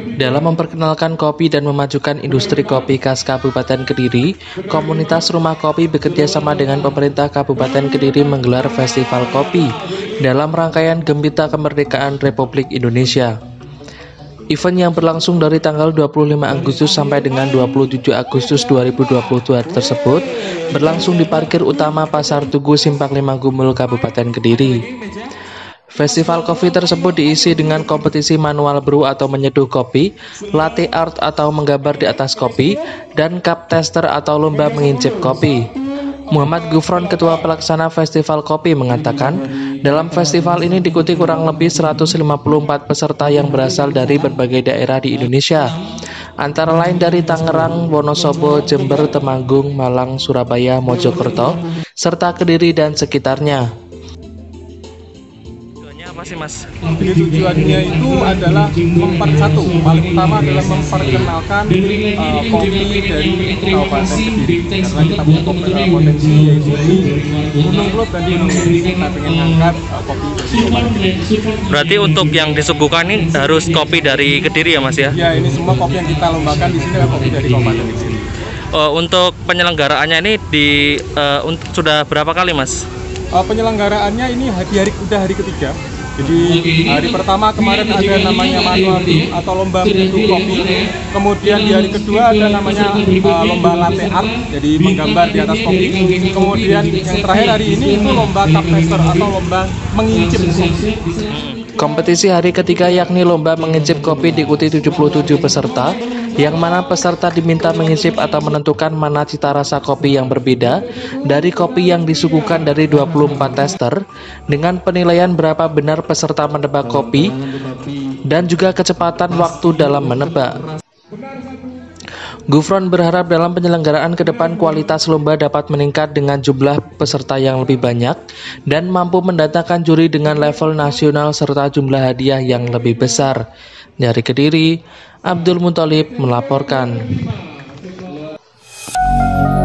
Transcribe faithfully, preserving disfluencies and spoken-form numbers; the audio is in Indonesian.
Dalam memperkenalkan kopi dan memajukan industri kopi khas Kabupaten Kediri, komunitas Rumah Kopi bekerja sama dengan pemerintah Kabupaten Kediri menggelar Festival Kopi dalam rangkaian Gembira Kemerdekaan Republik Indonesia. Event yang berlangsung dari tanggal dua puluh lima Agustus sampai dengan dua puluh tujuh Agustus dua ribu dua puluh dua tersebut berlangsung di parkir utama Pasar Tugu Simpang Lima Gumul, Kabupaten Kediri. Festival kopi tersebut diisi dengan kompetisi manual brew atau menyeduh kopi, latte art atau menggambar di atas kopi, dan cup tester atau lomba mengincip kopi. Muhammad Gufron, Ketua Pelaksana Festival Kopi, mengatakan dalam festival ini diikuti kurang lebih seratus lima puluh empat peserta yang berasal dari berbagai daerah di Indonesia, antara lain dari Tangerang, Wonosobo, Jember, Temanggung, Malang, Surabaya, Mojokerto, serta Kediri dan sekitarnya. Apa sih, Mas? Jadi tujuannya itu adalah memper satu, paling utama adalah memperkenalkan uh, kopi dari Kabupaten Kediri, karena kita punya uh, potensi yaitu di Gunung Klot dan di Gunung Kediri. Kita ingin mengangkat uh, kopi dari Kabupaten Kediri. Berarti untuk yang disuguhkan ini harus kopi dari Kediri ya, Mas ya? Ya, ini semua kopi yang kita lombakan di sini adalah kopi dari Kabupaten Kediri. Uh, untuk penyelenggaraannya ini di uh, untuk sudah berapa kali, Mas? Uh, penyelenggaraannya ini di hari udah hari ketiga. Jadi hari pertama kemarin ada namanya manual brew atau lomba menyeduh kopi. Kemudian di hari kedua ada namanya uh, lomba latte art, jadi menggambar di atas kopi. Kemudian yang terakhir hari ini itu lomba cup tester atau lomba mengincip kopi. Kompetisi hari ketiga yakni lomba mengincip kopi diikuti tujuh puluh tujuh peserta, yang mana peserta diminta mengincip atau menentukan mana cita rasa kopi yang berbeda dari kopi yang disuguhkan dari dua puluh empat tester, dengan penilaian berapa benar peserta menebak kopi dan juga kecepatan waktu dalam menebak. Gufron berharap dalam penyelenggaraan ke depan kualitas lomba dapat meningkat dengan jumlah peserta yang lebih banyak dan mampu mendatangkan juri dengan level nasional serta jumlah hadiah yang lebih besar. Dari Kediri, Abdul Muthalib melaporkan.